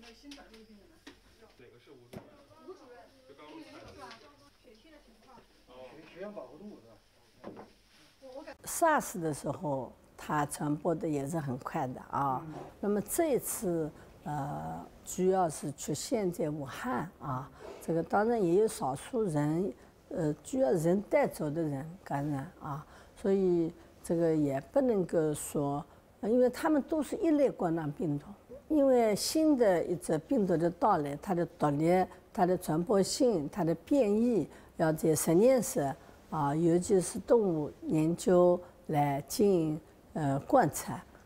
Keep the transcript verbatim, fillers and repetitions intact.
个新转入病人呢？ 哪个是吴主任？ 吴主任， 就刚这个是吧？血清的情况。 哦， 血氧饱和度是吧？ 我我感 SARS 的时候，它传播的也是很快的啊。嗯、那么这一次，呃，主要是局限在武汉啊。这个当然也有少数人，呃，主要人带走的人感染啊，所以这个也不能够说，因为他们都是一类冠状病毒。因为新的一只病毒的到来，它的毒力、它的传播性、它的变异，要在实验室啊，尤其是动物研究来进行呃观察。